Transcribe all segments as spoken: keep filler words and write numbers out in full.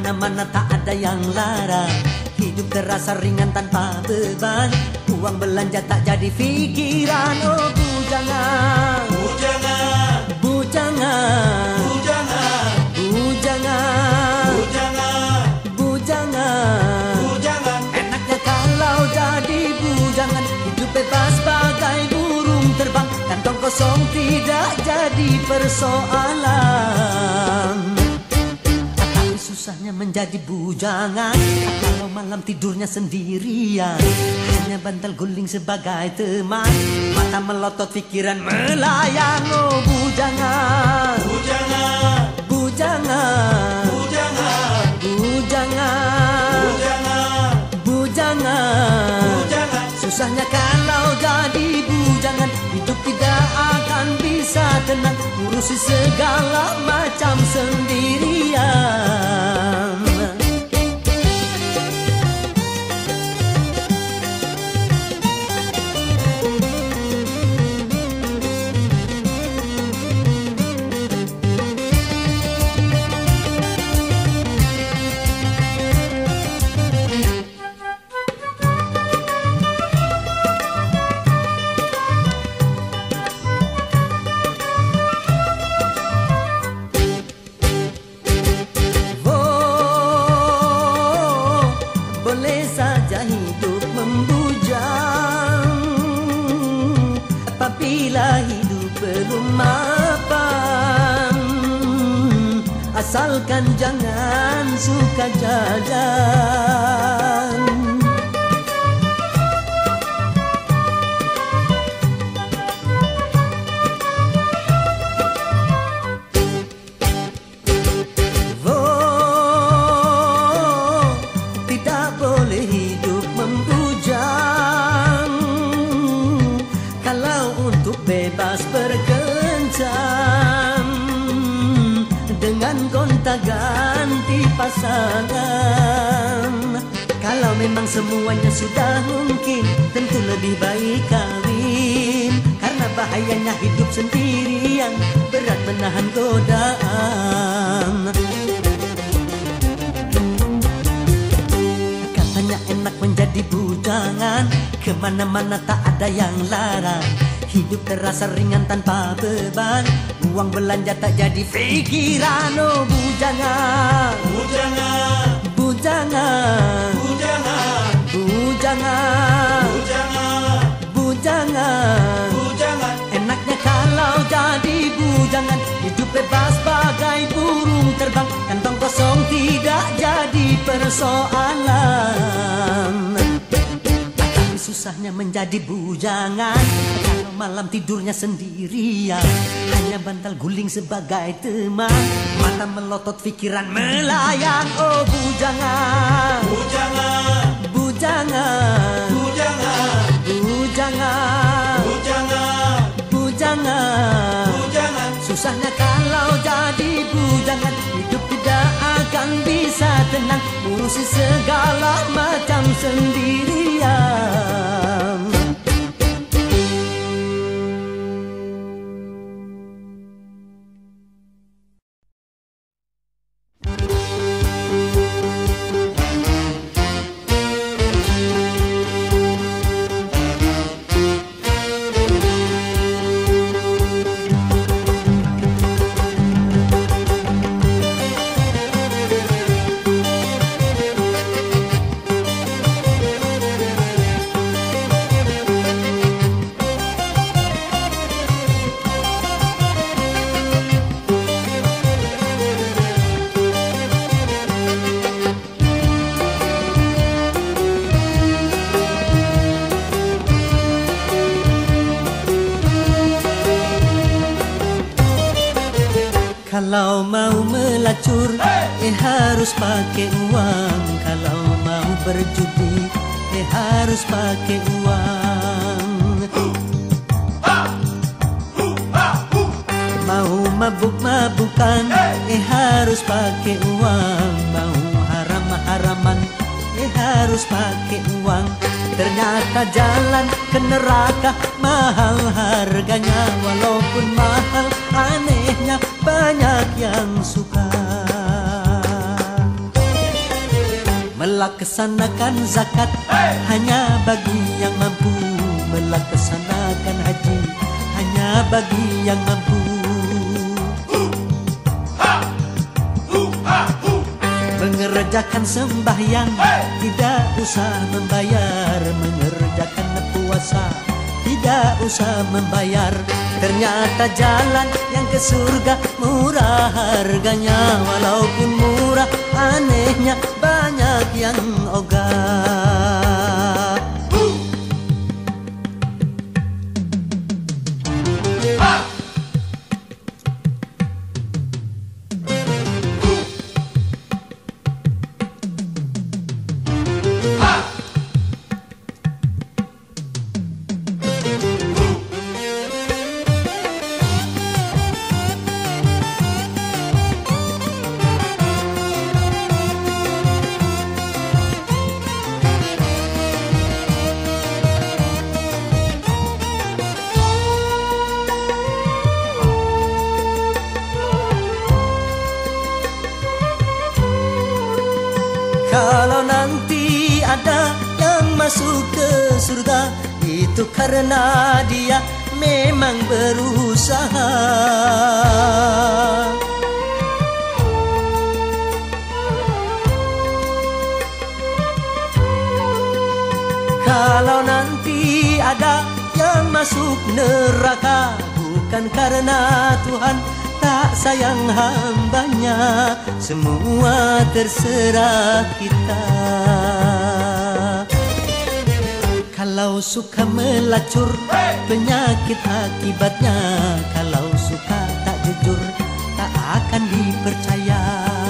Kemana-mana tak ada yang larang, hidup terasa ringan tanpa beban. Uang belanja tak jadi fikiran. Oh bujangan, Bujangan, bujangan, bujangan, bujangan, bujangan, bujangan. bujangan. Enaknya kalau jadi bujangan, hidup bebas bagai burung terbang, kantong kosong tidak jadi persoalan. Tapi susahnya menjadi bujangan kalau malam tidurnya sendirian, hanya bantal guling sebagai teman, mata melotot pikiran melayang. Oh bujangan, Bujangan, bujangan, bujangan, bujangan, bujangan, bujangan. bujangan. Susahnya kalau jadi bujangan, hidup tidak akan bisa tenang, ngurusi segala macam sendirian. Boleh saja hidup membujang apabila hidup belum mapan, asalkan jangan suka jajan. Bebas berkencan dengan gonta-ganti pasangan. Kalau memang semuanya sudah mungkin, tentu lebih baik kawin, karena bahayanya hidup sendirian, berat menahan godaan. Katanya enak menjadi bujangan, kemana-mana tak ada yang larang, hidup terasa ringan tanpa beban, uang belanja tak jadi fikiran. Oh bujangan, Bujangan, bujangan, bujangan, bujangan, bujangan, bujangan. bujangan. Enaknya kalau jadi bujangan, hidup bebas bagai burung terbang, kantong kosong tidak jadi persoalan. Tapi susahnya menjadi bujangan kalau malam tidurnya sendirian, hanya bantal guling sebagai teman, mata melotot pikiran melayang. Oh bujangan, Bujangan, bujangan, bujangan, bujangan, bujangan, bujangan. bujangan. Susahnya kalau jadi bujangan, hidup tidak akan bisa tenang, ngurusi segala macam sendirian. Kalau mau melacur, eh harus pakai uang. Kalau mau berjudi, eh harus pakai uang. Mau mabuk-mabukan, eh harus pakai uang. Mau haram-haraman, eh harus pakai uang. Ternyata jalan ke neraka mahal harganya, walaupun mahal anehnya banyak yang suka. melaksanakan zakat hanya bagi yang mampu, melaksanakan haji hanya bagi yang mampu. Mengerjakan sembahyang tidak usah membayar, mengerjakan puasa tidak usah membayar. Ternyata jalan yang ke surga murah harganya, walaupun murah anehnya banyak yang ogah. Kalau nanti ada yang masuk ke surga, itu karena dia memang berusaha. Kalau nanti ada yang masuk neraka, bukan karena Tuhan tak sayang hambanya, semua terserah kita. Kalau suka melacur, penyakit akibatnya. Kalau suka tak jujur, tak akan dipercaya.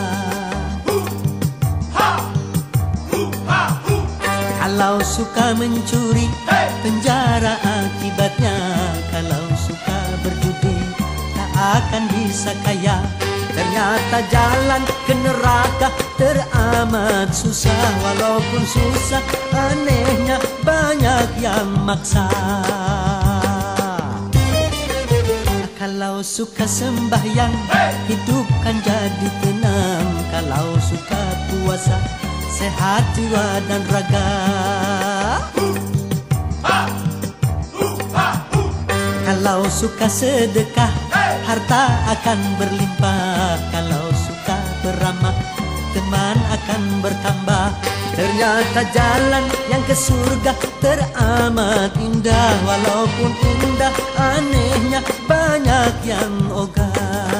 Kalau suka mencuri, penjara akibatnya. Kalau suka berjudi, akan bisa kaya. Ternyata jalan ke neraka teramat susah, walaupun susah anehnya banyak yang maksa. Kalau suka sembahyang, hidup kan jadi tenang. Kalau suka puasa, sehat jiwa dan raga. Kalau suka sedekah, harta akan berlimpah. Kalau suka beramal, teman akan bertambah. Ternyata jalan yang ke surga teramat indah, walaupun indah anehnya banyak yang ogah.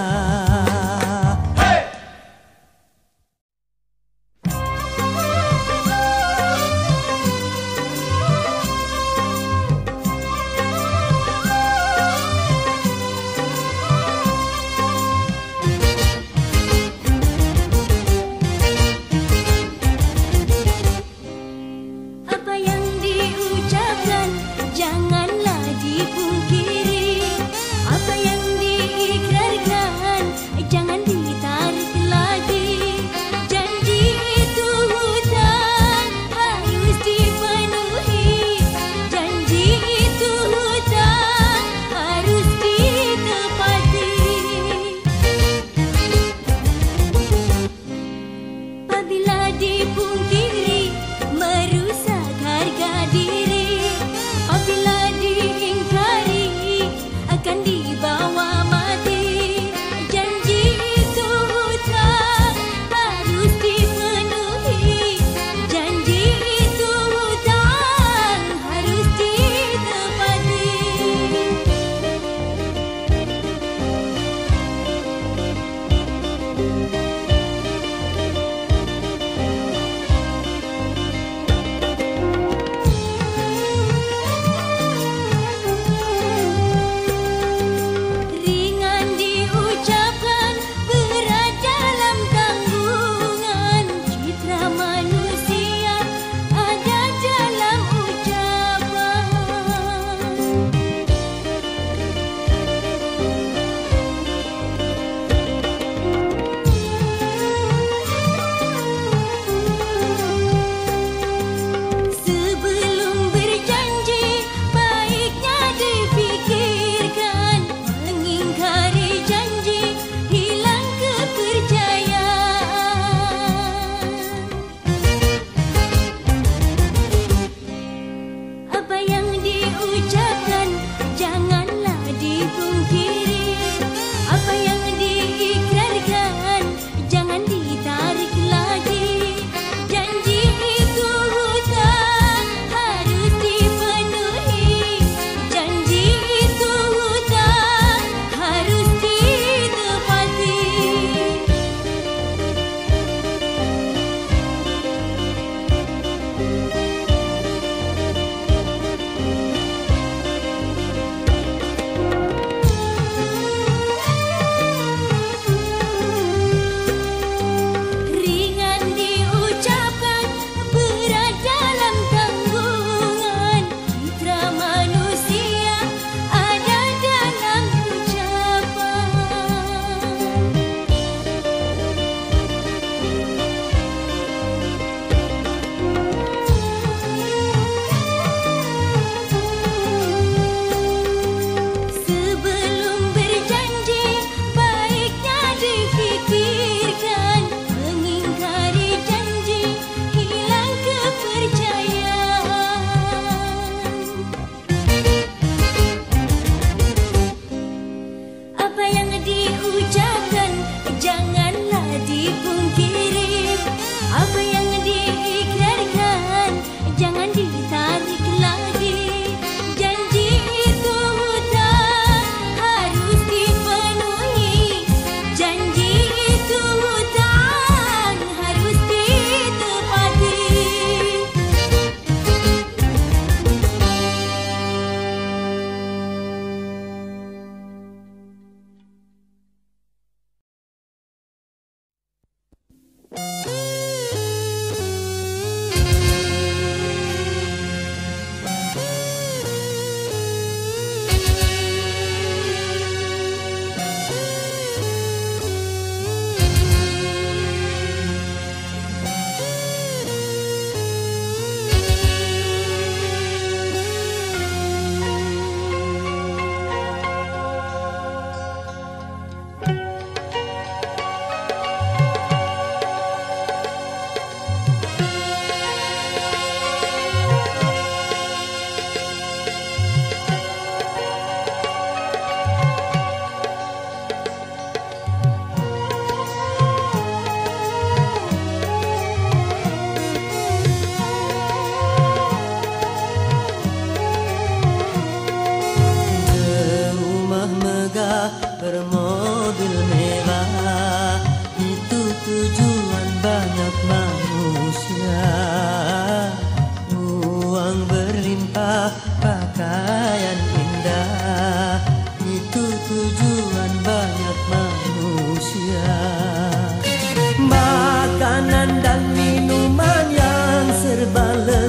Janganlah dipungkiri apa yang diikrari.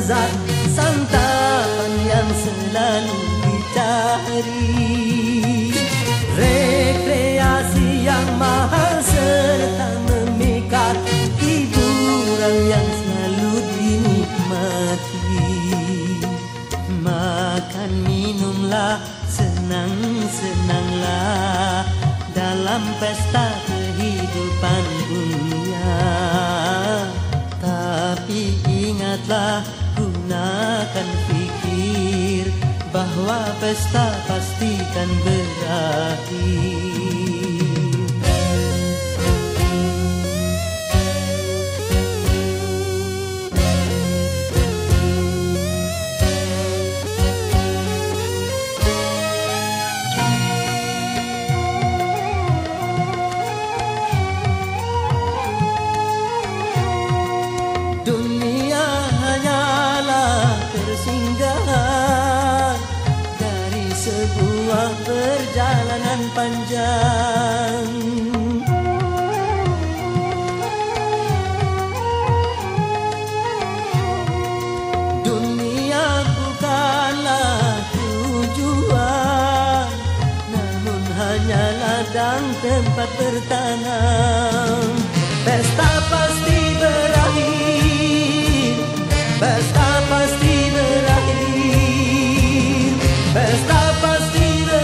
lezat santapan yang selalu dicari, rekreasi yang mahal serta memikat, hiburan yang selalu dinikmati. Makan minumlah, senang-senanglah dalam pesta kehidupan dunia. Tapi ingatlah, gunakan fikir bahwa pesta pastikan berakhir. Perjalanan panjang, dunia bukanlah tujuan, namun hanya ladang tempat bertanam. Pesta pasti berakhir, pesta pasti berakhir, pesta pasti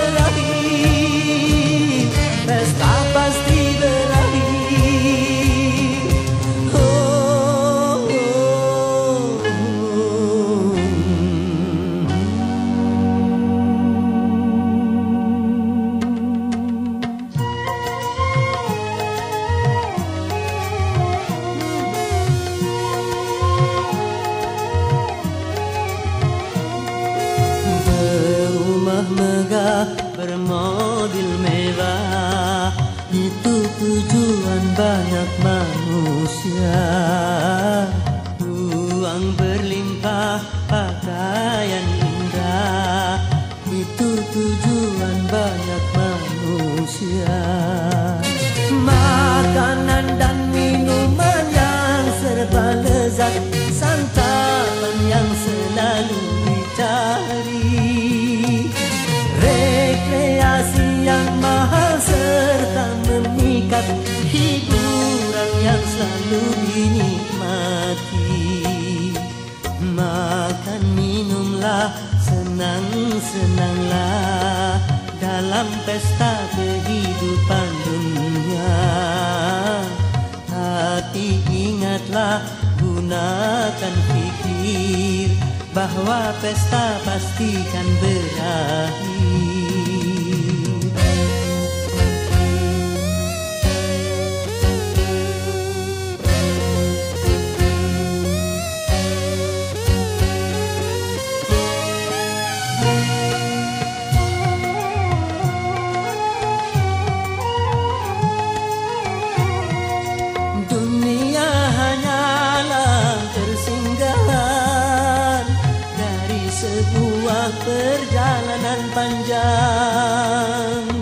pesta pasti berakhir. Oh, oh, oh. Berumah megah, bermobil mewah, itu tujuan banyak manusia. Uang berlimpah, pakaian indah, itu tujuan banyak manusia. Makanan dan minuman yang serba lezat, santapan yang selalu dicari, rekreasi yang mahal serta memikat, hiburan yang selalu dinikmati. Makan minumlah, senang-senanglah dalam pesta kehidupan dunia. Tapi ingatlah, gunakan fikir bahwa pesta pastikan berakhir. Perjalanan panjang,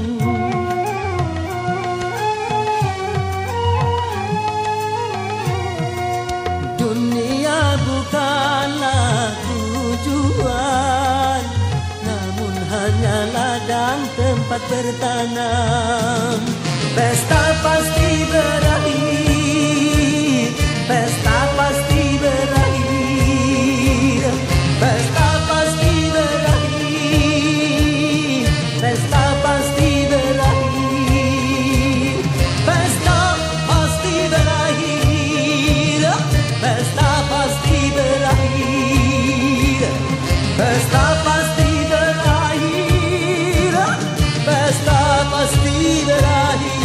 dunia bukanlah tujuan, namun hanya ladang tempat bertanam. Pesta pasti berakhir, pesta pasti berakhir, pesta pasti berakhir, pesta pasti berakhir, pesta pasti berakhir, pesta pasti berakhir, pesta pasti berakhir, pesta pasti berakhir.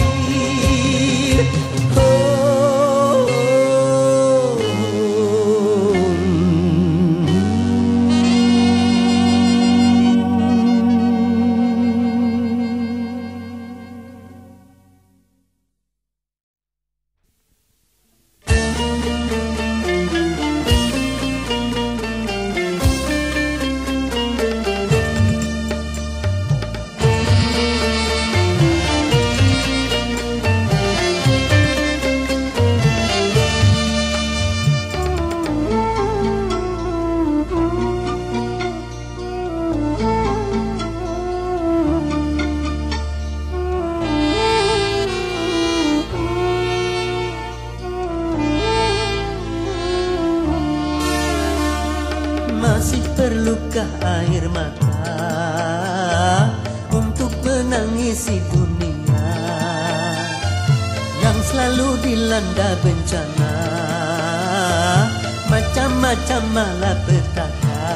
Masih perlukah air mata untuk menangisi dunia yang selalu dilanda bencana, macam-macam malapetaka,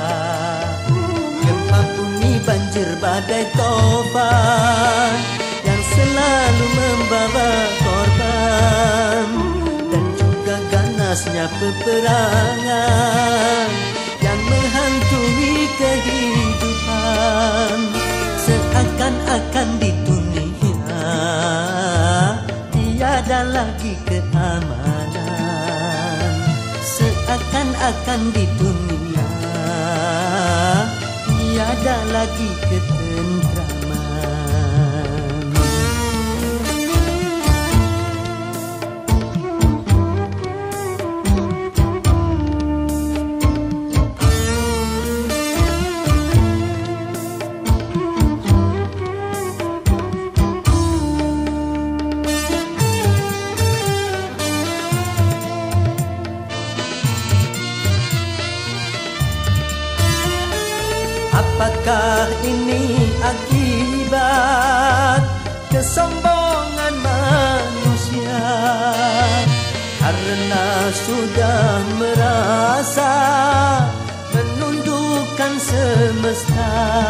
gempa bumi, banjir, badai, topan yang selalu membawa korban, dan juga ganasnya peperangan yang menghantui kehidupan. Seakan-akan di dunia tiada lagi keamanan, seakan-akan di dunia tiada lagi ketentraman. Apakah ini akibat kesombongan manusia karena sudah merasa menundukkan semesta?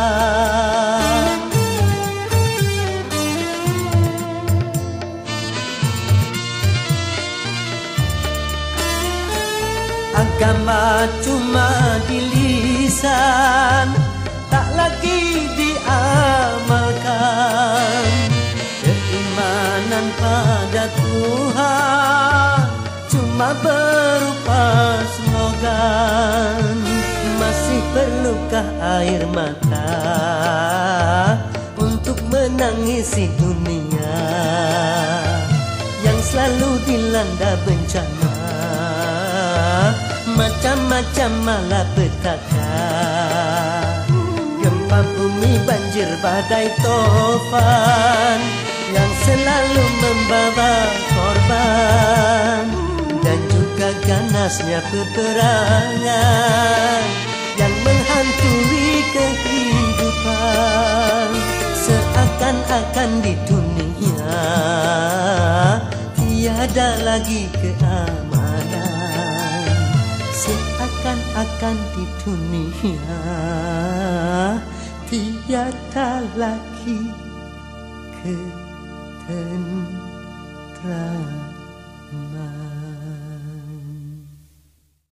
Agama cuma di lisan, tak lagi diamalkan. Keimanan pada Tuhan cuma berupa slogan. Masih perlukah air mata untuk menangisi dunia yang selalu dilanda bencana, macam-macam malapetaka, gempa bumi, banjir, badai, topan yang selalu membawa korban, dan juga ganasnya peperangan yang menghantui kehidupan. Seakan-akan di dunia tiada lagi keamanan, seakan-akan di dunia tiada lagi ketentraman.